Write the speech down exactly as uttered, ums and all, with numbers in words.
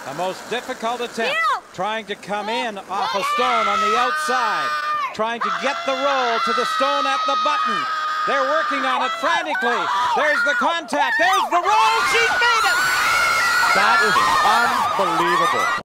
A most difficult attempt, trying to come in off a stone on the outside, trying to get the roll to the stone at the button. They're working on it frantically. There's the contact. There's the roll. She's made it. That is unbelievable.